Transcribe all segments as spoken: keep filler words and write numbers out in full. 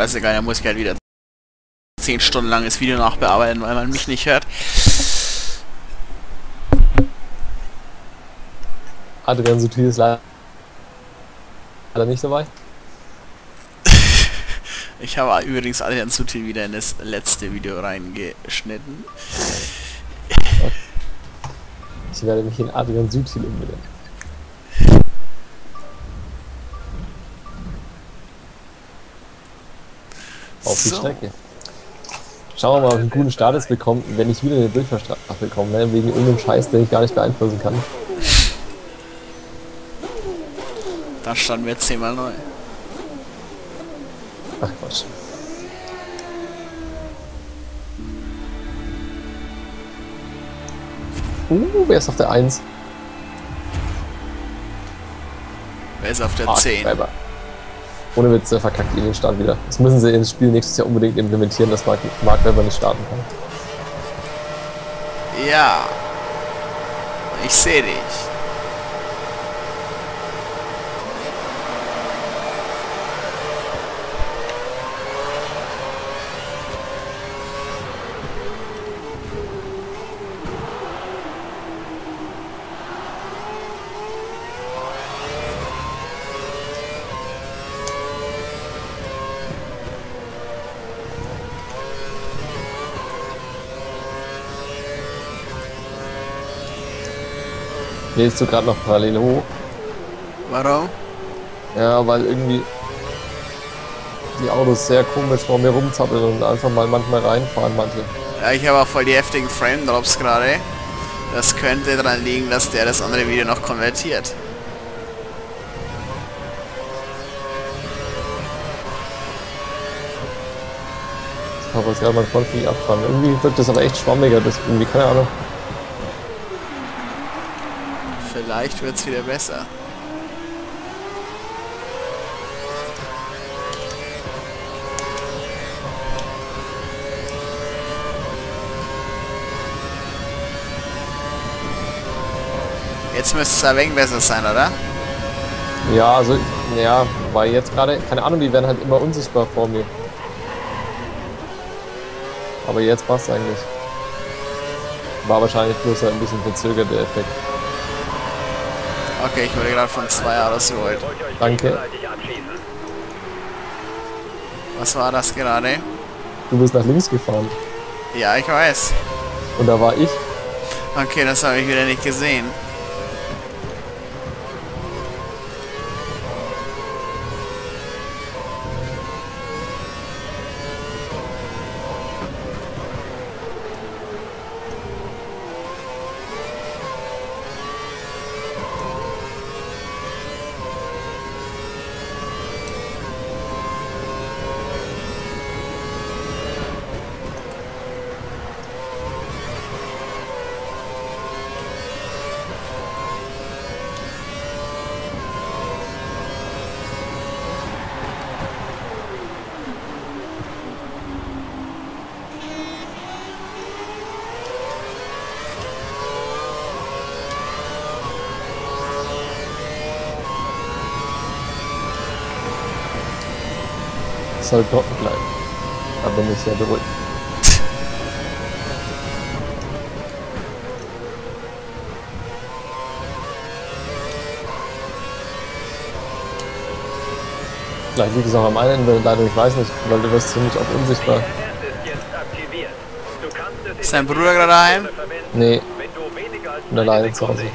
scheißegal, dann muss ich halt wieder zehn Stunden langes Video nachbearbeiten, weil man mich nicht hört. Adrian Sutil ist leider nicht dabei. Ich habe übrigens Adrian Sutil wieder in das letzte Video reingeschnitten. Ich werde mich in Adrian Sutil umbenennen. Auf die So. Strecke. Schauen wir mal, ob ich einen guten Start jetzt bekomme, wenn ich wieder eine Durchfahrstrafe bekomme, ne? Wegen irgendeinem Scheiß, den ich gar nicht beeinflussen kann. Dann starten wir zehnmal neu. Ach Quatsch. Uh, wer ist auf der eins? Wer ist auf der Ah, zehn? Schreiber. Ohne Witz, der verkackt ihn den Start wieder. Das müssen sie ins Spiel nächstes Jahr unbedingt implementieren, dass Mark, Mark Webber nicht starten kann. Ja. Ich sehe dich. Lädst du gerade noch parallel hoch? Warum? Ja, weil irgendwie die Autos sehr komisch vor mir rumzappeln und einfach mal manchmal reinfahren, manche. Ja, ich habe auch voll die heftigen Frame Drops gerade. Das könnte daran liegen, dass der das andere Video noch konvertiert. Ich habe jetzt gerade mal Konfi abfahren. Irgendwie wirkt das aber echt schwammiger, das irgendwie, keine Ahnung. Vielleicht wird es wieder besser. Jetzt müsste es ein wenig besser sein, oder? Ja, also, ja, weil jetzt gerade, keine Ahnung, die werden halt immer unsichtbar vor mir. Aber jetzt passt eigentlich. War wahrscheinlich bloß ein bisschen verzögert, der Effekt. Okay, ich wurde gerade von zwei Autos geholt. Danke. Was war das gerade? Du bist nach links gefahren. Ja, ich weiß. Und da war ich. Okay, das habe ich wieder nicht gesehen. Soll trocken bleiben. Da bin ich sehr beruhigt. Vielleicht liegt es auch am einen Ende, leider, ich weiß nicht, weil du wirst ziemlich oft unsichtbar. Ist dein Bruder gerade daheim? Nee, bin alleine zu Hause.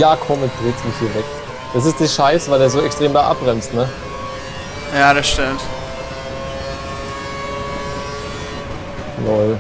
Ja, komm, jetzt dreht mich hier weg. Das ist die Scheiße, weil der so extrem da abbremst, ne? Ja, das stimmt. Lol.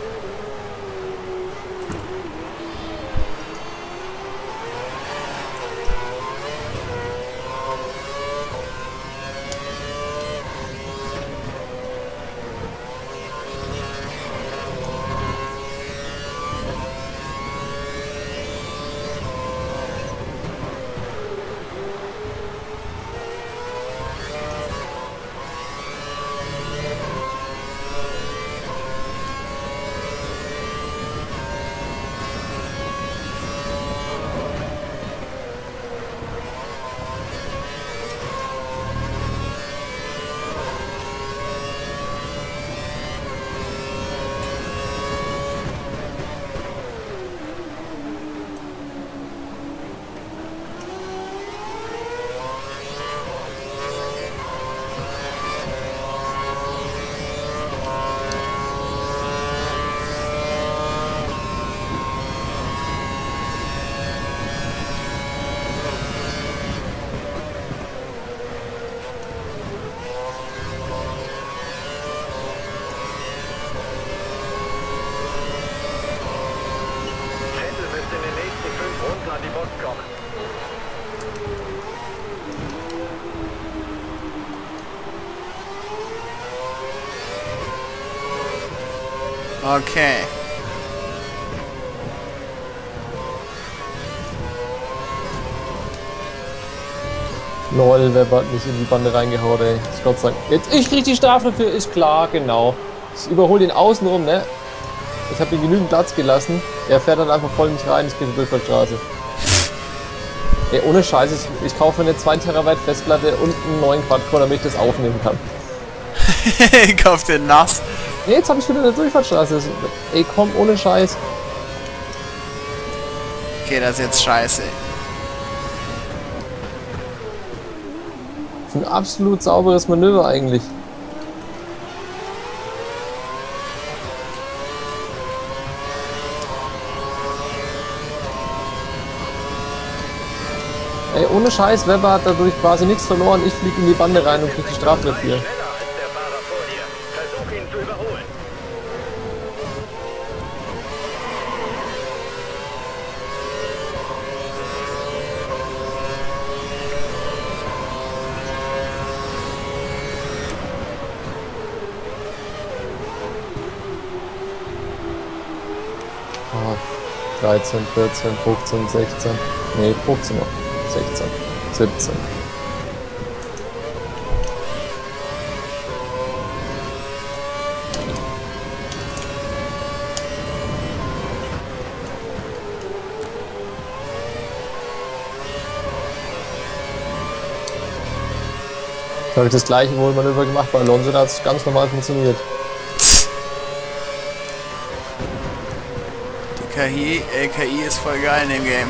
Okay. Lol, wer hat mich in die Bande reingehauen, ey. Ich Gott sagen. Jetzt, ich krieg die Strafe dafür, ist klar, genau. Ich überhole ihn außen rum, ne? Ich habe ihm genügend Platz gelassen. Er fährt dann einfach voll in mich rein, ich gehe durch die Straße. Ey, ohne Scheiß, ich, ich kaufe eine zwei Terabyte Festplatte und einen neuen Quadcore, damit ich das aufnehmen kann. Kauf den nass. Nee, jetzt habe ich wieder eine Durchfahrtsstraße. Ey, komm, ohne Scheiß. Okay, das ist jetzt scheiße. Das ist ein absolut sauberes Manöver eigentlich. Ey, ohne Scheiß, Webber hat dadurch quasi nichts verloren. Ich fliege in die Bande rein und krieg die Strafe dafür. dreizehn, vierzehn, fünfzehn, sechzehn, nee, fünfzehn noch, sechzehn, siebzehn. Da habe ich das gleiche Wohlmanöver gemacht bei Alonso, da hat es ganz normal funktioniert. K I, äh, K I ist voll geil in dem Game.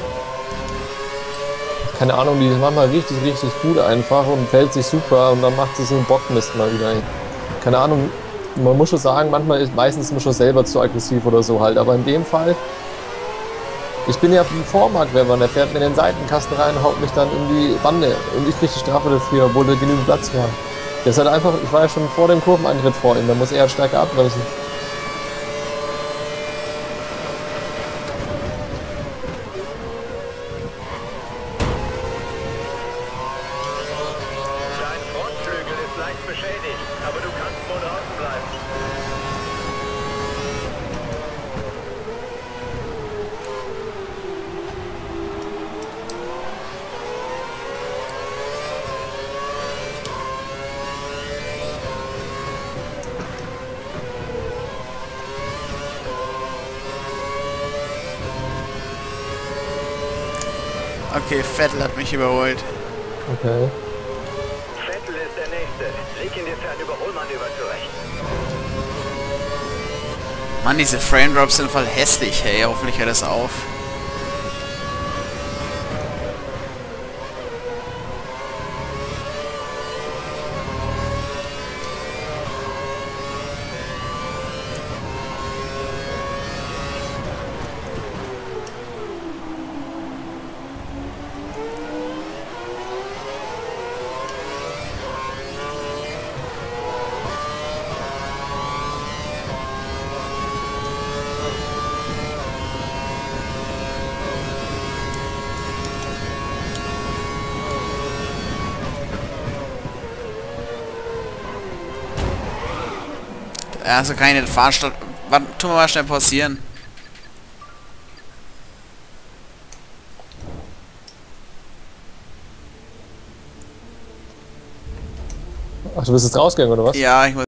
Keine Ahnung, die ist manchmal richtig, richtig gut einfach und fällt sich super und dann macht sie so einen Bockmist mal wieder. Ey. Keine Ahnung, man muss schon sagen, manchmal ist meistens ist man schon selber zu aggressiv oder so halt, aber in dem Fall, ich bin ja ein Vormarktwerber, der fährt mir in den Seitenkasten rein, haut mich dann in die Bande und ich kriege die Strafe dafür, obwohl da genügend Platz war. Der ist halt einfach, ich war ja schon vor dem Kurveneintritt vor ihm, da muss er halt stärker abbremsen. Okay, Vettel hat mich überholt. Okay. Vettel ist der Nächste. Leg ihn dir für ein Überholmanöver zurecht. Mann, diese Frame Drops sind voll hässlich, hey. Hoffentlich hört das auf. Also kann ich nicht fahren. Statt, warte, tun wir mal schnell pausieren. Ach, du bist jetzt rausgegangen, oder was? Ja, ich muss